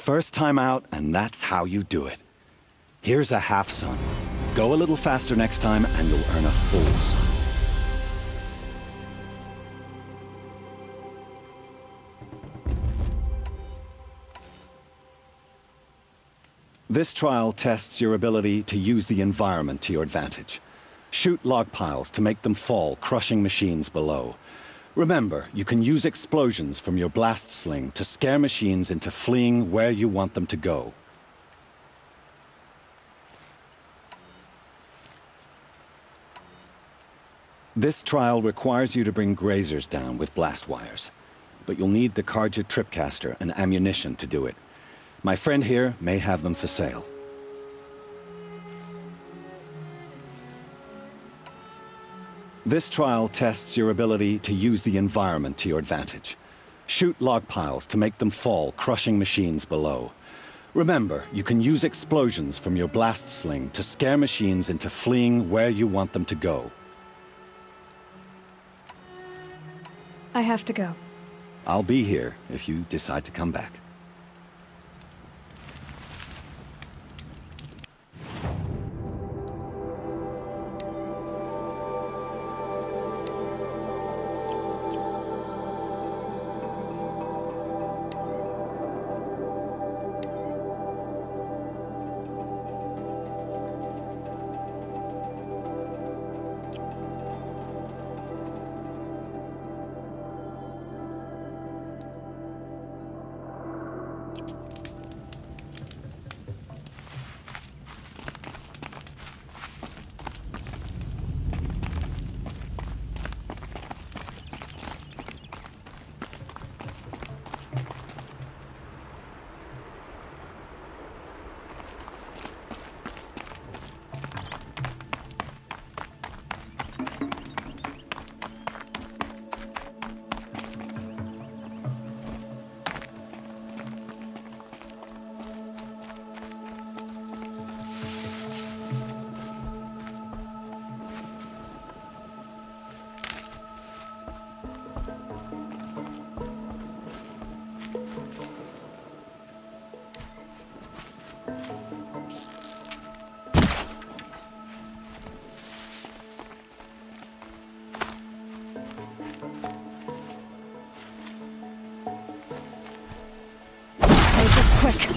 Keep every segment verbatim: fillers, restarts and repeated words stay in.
First time out, and that's how you do it. Here's a half sun. Go a little faster next time, and you'll earn a full sun. This trial tests your ability to use the environment to your advantage. Shoot log piles to make them fall, crushing machines below. Remember, you can use explosions from your blast sling to scare machines into fleeing where you want them to go. This trial requires you to bring grazers down with blast wires, but you'll need the Carja Tripcaster and ammunition to do it. My friend here may have them for sale. This trial tests your ability to use the environment to your advantage. Shoot log piles to make them fall, crushing machines below. Remember, you can use explosions from your blast sling to scare machines into fleeing where you want them to go. I have to go. I'll be here if you decide to come back. Quick.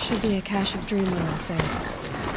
Should be a cache of Dreamwell out there.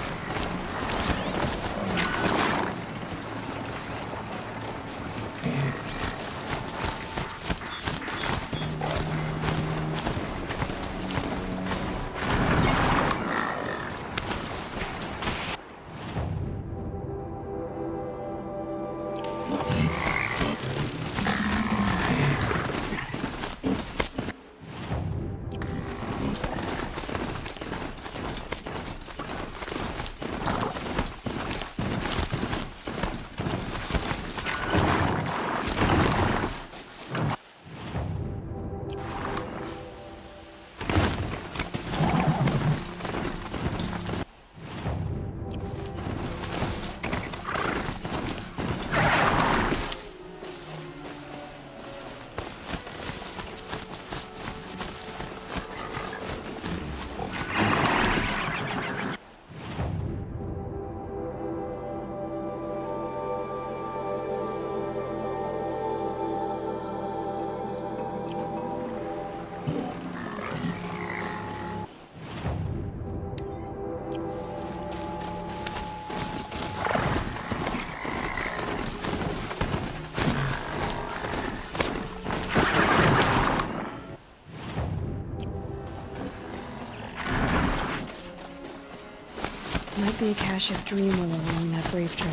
Might be a cache of Dreamwell along that Brave Trail.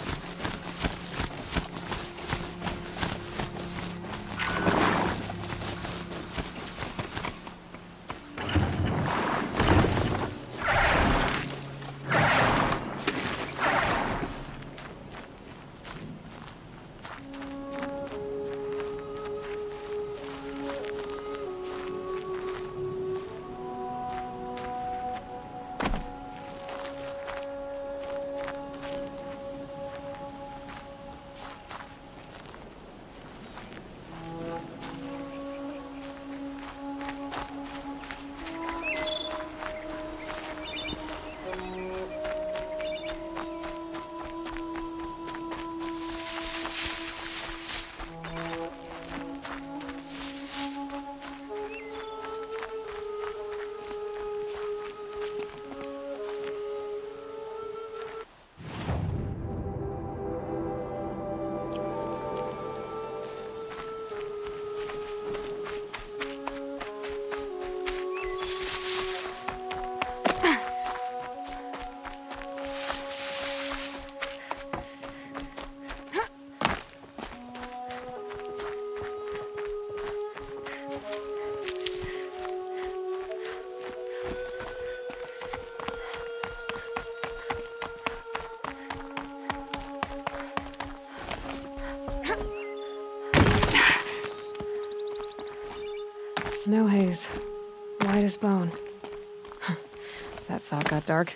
Snow haze. White as bone. That thought got dark.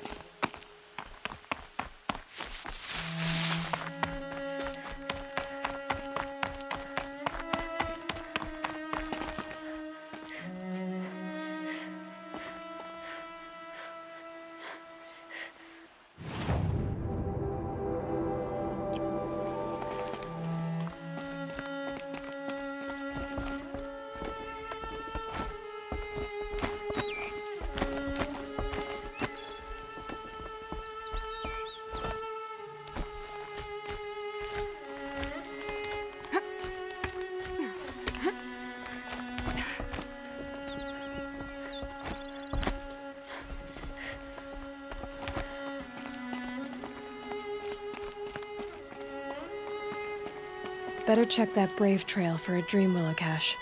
Better check that Brave Trail for a Dreamwell cache.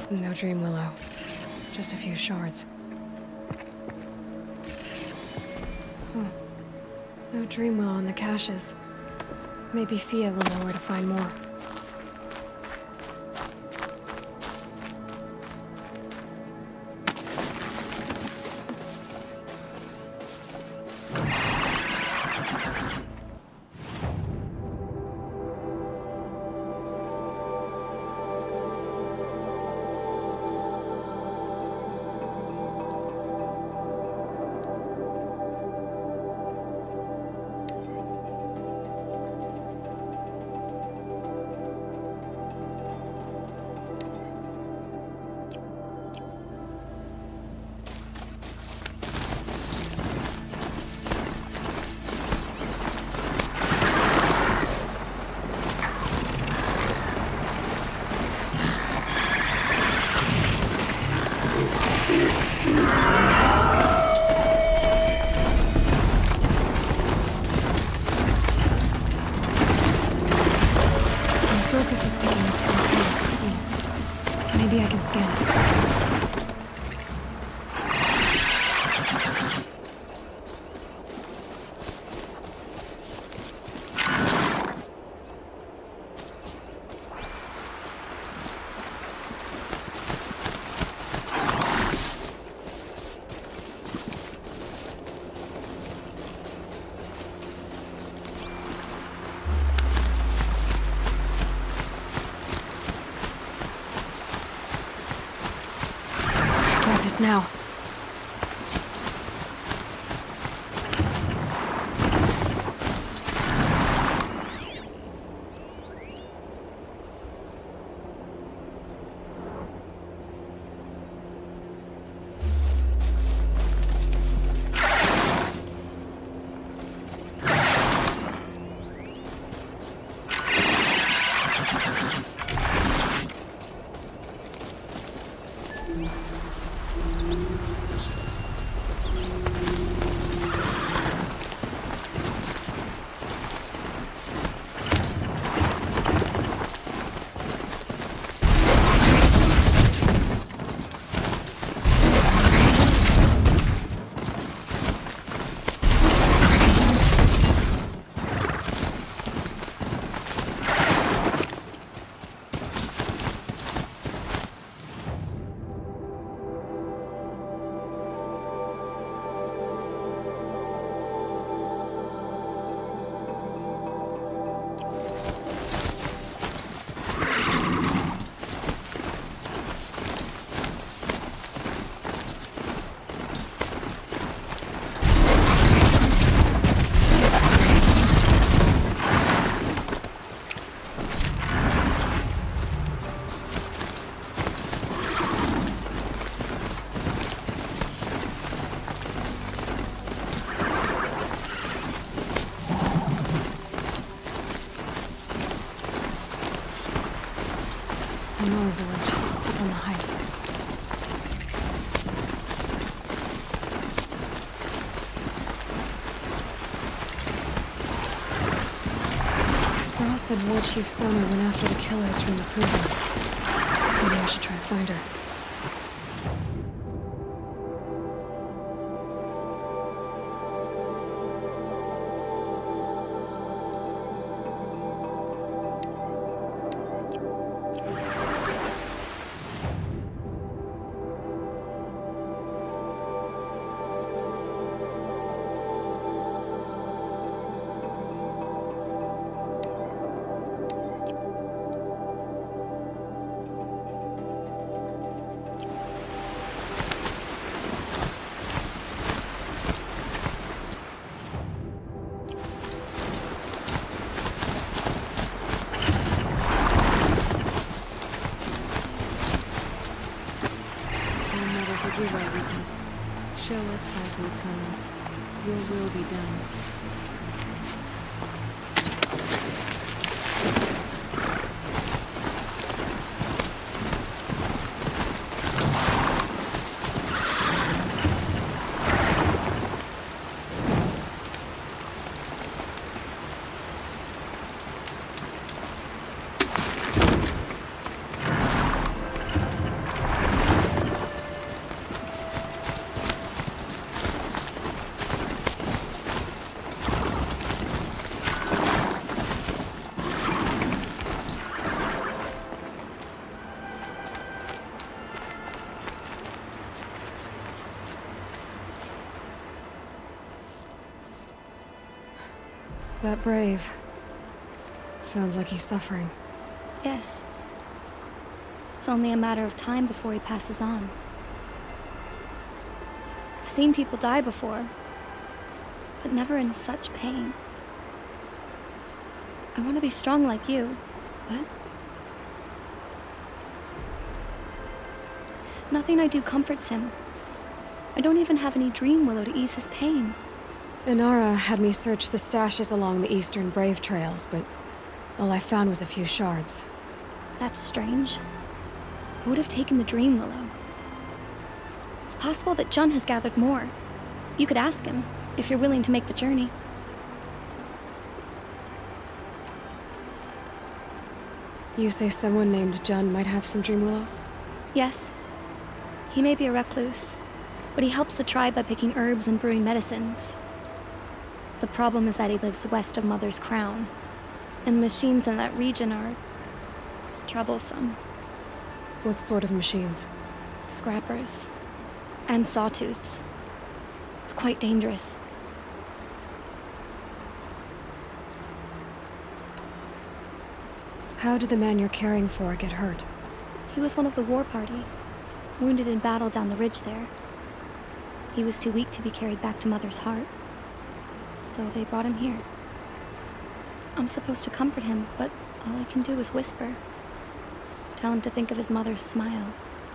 No dream willow. Just a few shards. Huh. No dream willow in the caches. Maybe Fia will know where to find more. Focus is picking up some pace. Maybe I can scan it. Now. Another village, up on the heights. Earl said Ward Chief Sona went after the killers from the prison. Maybe I should try to find her. Forgive our weakness. Show us how to atone. Your will be done. That brave. Sounds like he's suffering. Yes. It's only a matter of time before he passes on. I've seen people die before, but never in such pain. I want to be strong like you, but... nothing I do comforts him. I don't even have any dream willow to ease his pain. Inara had me search the stashes along the eastern Brave trails, but all I found was a few shards. That's strange. Who would have taken the dream willow? It's possible that Jun has gathered more. You could ask him, if you're willing to make the journey. You say someone named Jun might have some dream willow? Yes. He may be a recluse, but he helps the tribe by picking herbs and brewing medicines. The problem is that he lives west of Mother's Crown, and the machines in that region are... troublesome. What sort of machines? Scrappers. And sawtooths. It's quite dangerous. How did the man you're caring for get hurt? He was one of the war party, wounded in battle down the ridge there. He was too weak to be carried back to Mother's heart, so they brought him here. I'm supposed to comfort him, but all I can do is whisper. Tell him to think of his mother's smile.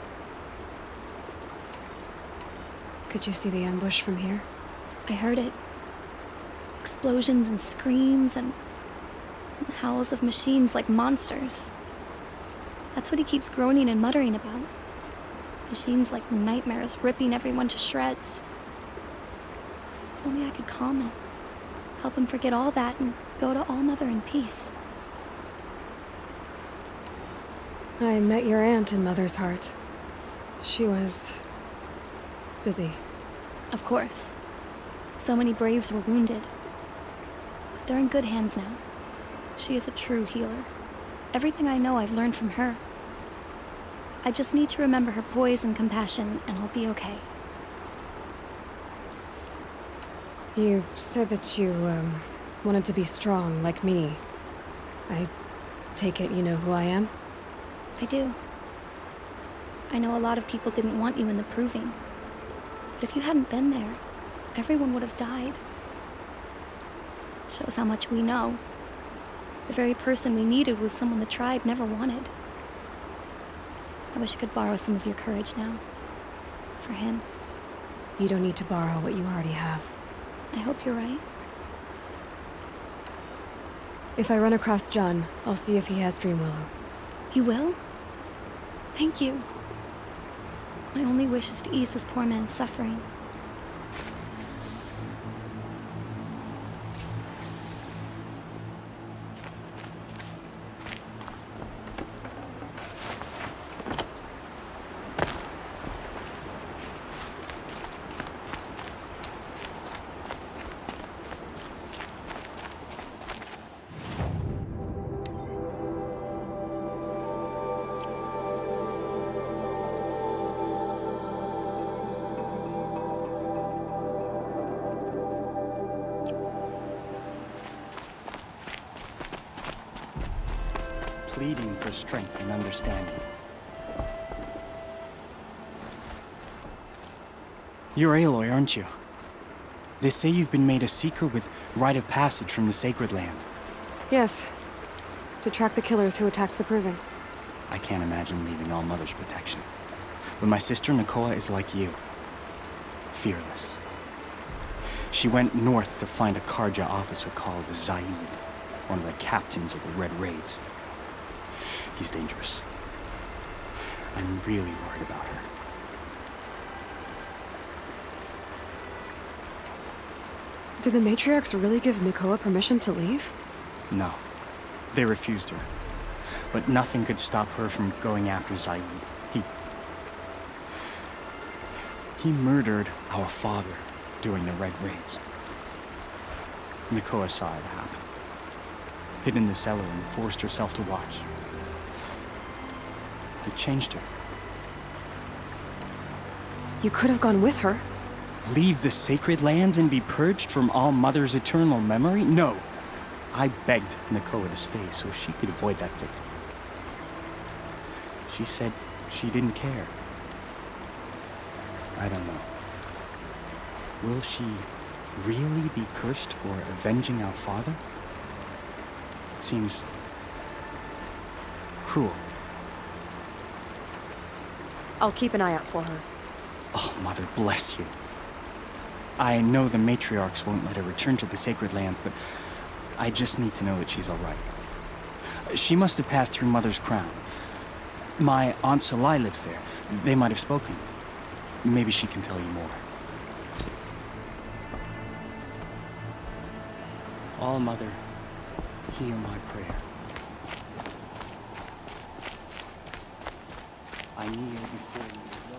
Could you see the ambush from here? I heard it. Explosions and screams and, and howls of machines like monsters. That's what he keeps groaning and muttering about. Machines like nightmares ripping everyone to shreds. If only I could calm him. Help him forget all that and go to All Mother in peace. I met your aunt in Mother's Heart. She was... busy. Of course. So many Braves were wounded. But they're in good hands now. She is a true healer. Everything I know I've learned from her. I just need to remember her poise and compassion, and I'll be okay. You said that you, um, wanted to be strong, like me. I take it you know who I am? I do. I know a lot of people didn't want you in the Proving. But if you hadn't been there, everyone would have died. Shows how much we know. The very person we needed was someone the tribe never wanted. I wish I could borrow some of your courage now. For him. You don't need to borrow what you already have. I hope you're right. If I run across Jun, I'll see if he has Dream Willow. You will? Thank you. My only wish is to ease this poor man's suffering. Pleading for strength and understanding. You're Aloy, aren't you? They say you've been made a seeker with rite of passage from the Sacred Land. Yes. To track the killers who attacked the Proving. I can't imagine leaving All Mother's protection. But my sister Nakoa is like you. Fearless. She went north to find a Carja officer called Zaid, one of the captains of the Red Raids. He's dangerous. I'm really worried about her. Did the Matriarchs really give Nakoa permission to leave? No. They refused her. But nothing could stop her from going after Zaid. He... He murdered our father during the Red Raids. Nakoa saw it happen. Hid in the cellar and forced herself to watch. It changed her. You could have gone with her. Leave the Sacred Land and be purged from All Mother's eternal memory? No. I begged Nakoa to stay so she could avoid that fate. She said she didn't care. I don't know. Will she really be cursed for avenging our father? It seems cruel. I'll keep an eye out for her. Oh, Mother, bless you. I know the matriarchs won't let her return to the Sacred Lands, but I just need to know that she's all right. She must have passed through Mother's crown. My Aunt Salai lives there. They might have spoken. Maybe she can tell you more. All Mother, hear my prayer. I kneel before you.